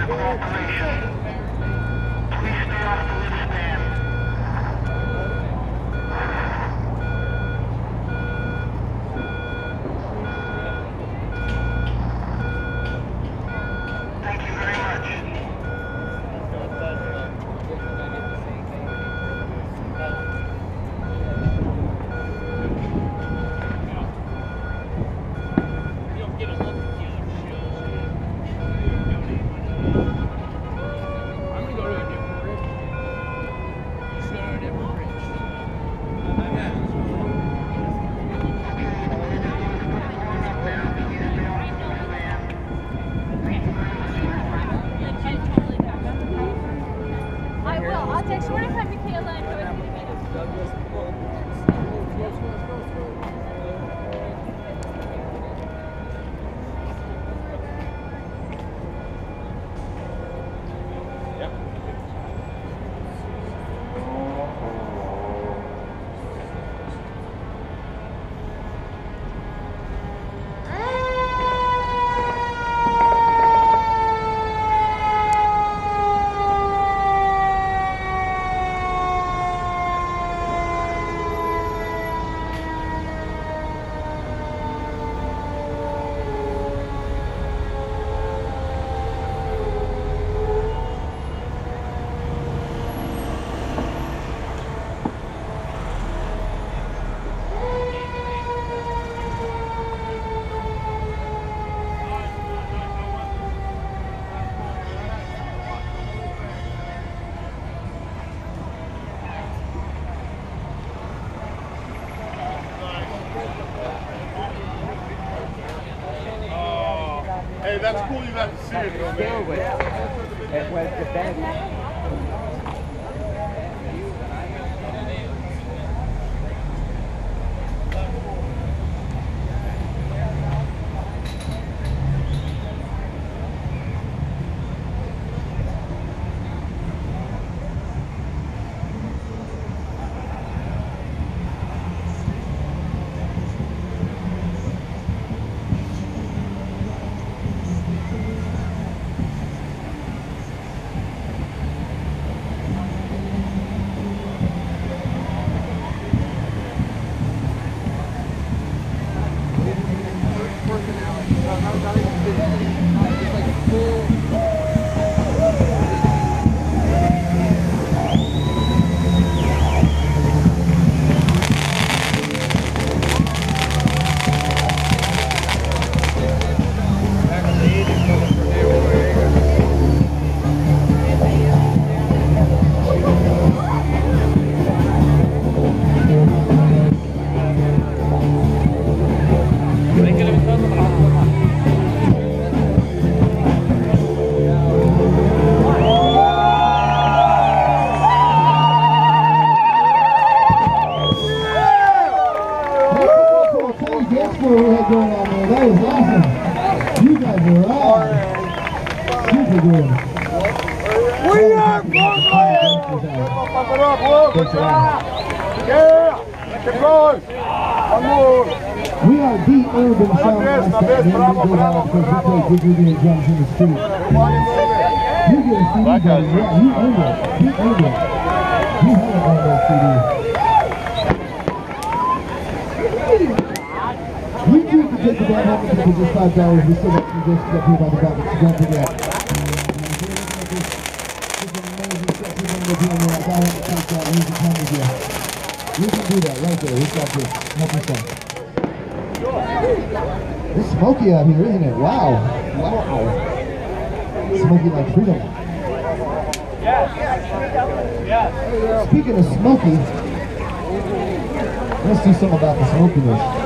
Hey, that's cool you got to see it, though, man. It was the best. We are the Urban Shaman because we play Gregorian drums in the street. You get a CD, buddy. Yeah, you earned it. You earned it. You haven't earned that CD. You too can take the band home for just $5. We still got some discs up here by the back, so don't forget. This is an amazing set people are doing there. I got to take that music home with you. You can do that right there. We've got this. Help yourself. It's smoky out here, isn't it? Wow. Wow. Smoky like freedom. Yes. Speaking of smoky, let's do something about the smokiness.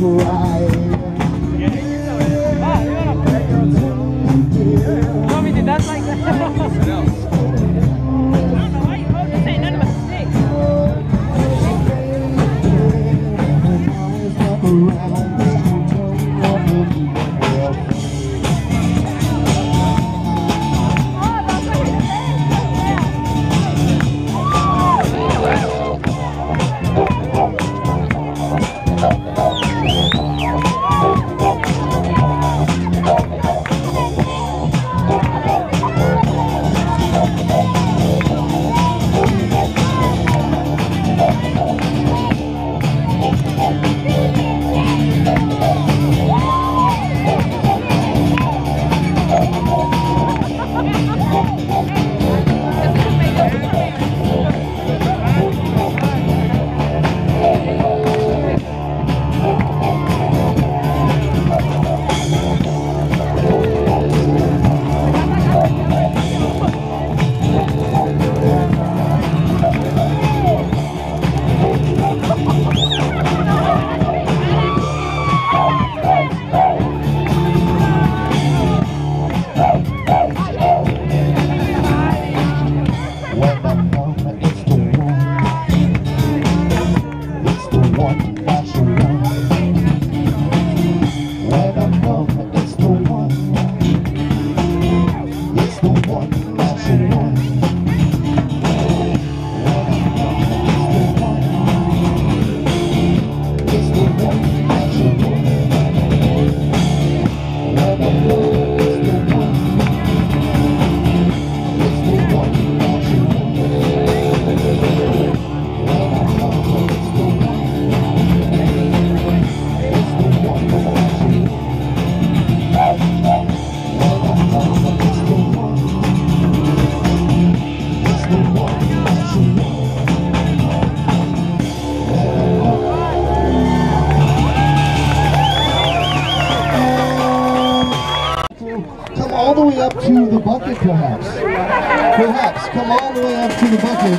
Come all the way up to the bucket, perhaps. Perhaps. Come all the way up to the bucket.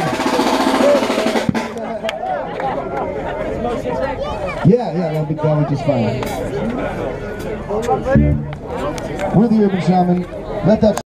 Yeah, that would just fine. We're the Urban Shaman. Let that